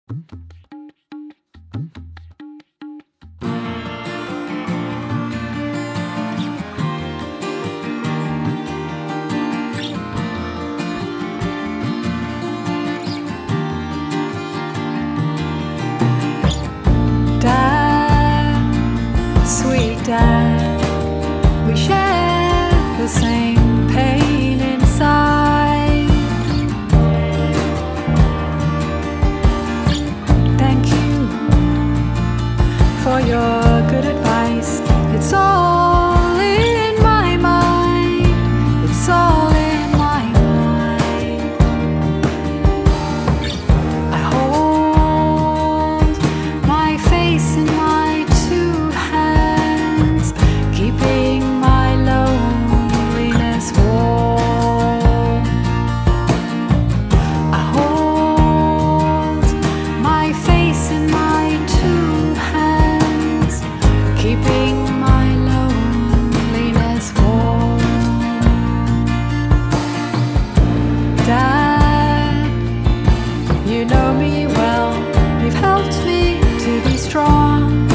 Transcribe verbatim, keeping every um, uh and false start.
Dad, we share the same pain inside. Thank you for your good advice. It's all in my mind. It's all in my mind. I hold my face in my two hands, keeping my loneliness warm. I hold my face in my two hands, keeping my loneliness warm. Dad, you know me well. You've helped me to be strong.